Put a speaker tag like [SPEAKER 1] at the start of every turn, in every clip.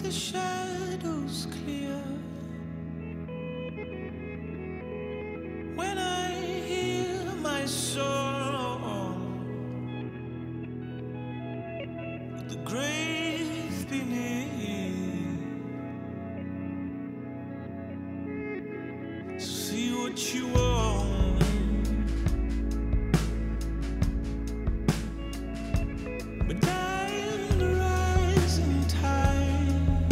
[SPEAKER 1] the shadows clear, when I hear my song, with the grave beneath, see what you want. But I'm the rising tide,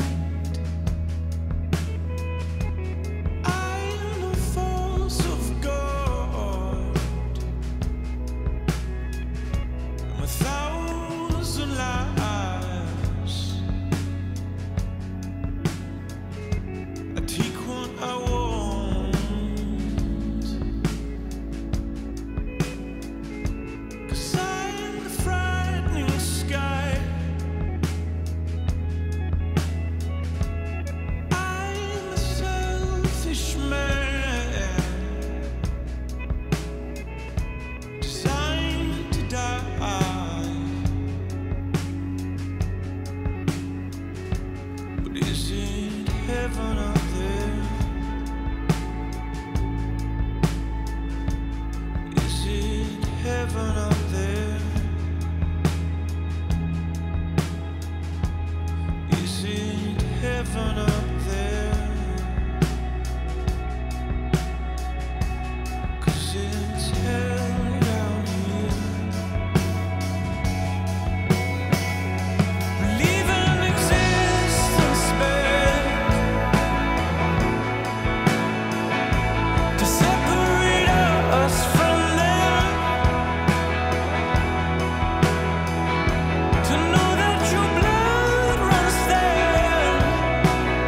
[SPEAKER 1] I am the force of God. I'm 1,000 lives, I take what I want, 'cause I'm the frightening sky. I'm a selfish man, designed to die. But is it heaven up there? Is it heaven up there? Is it heaven up there? 'Cause it's hell down here. Leave an existence spare to separate us from them, to know that your blood runs there,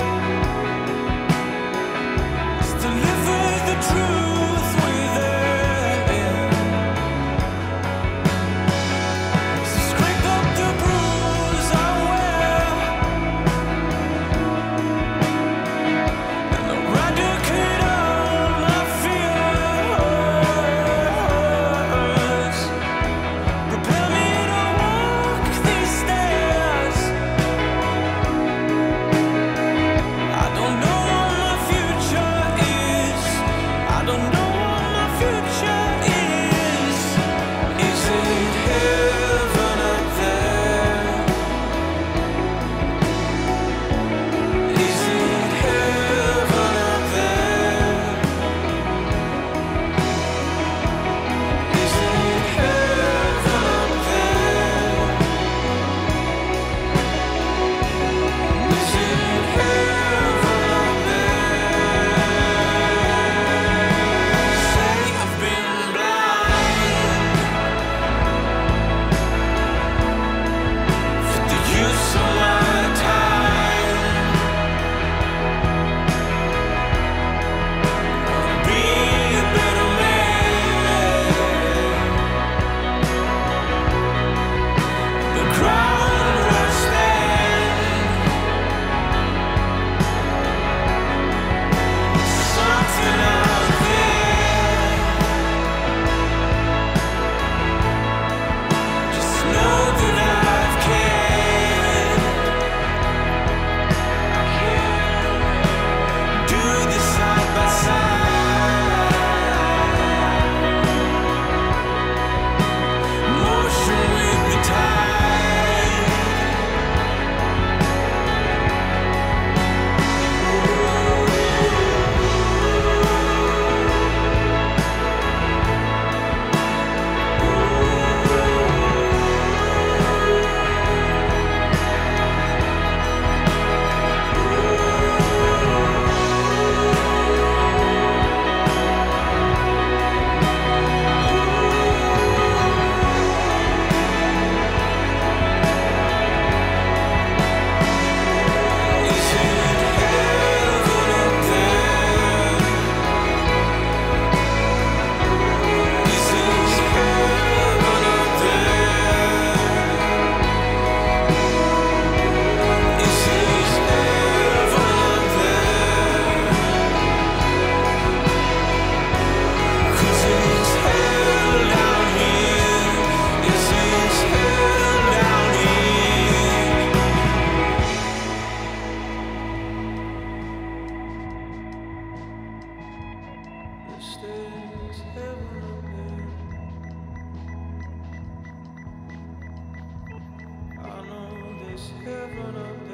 [SPEAKER 1] heaven up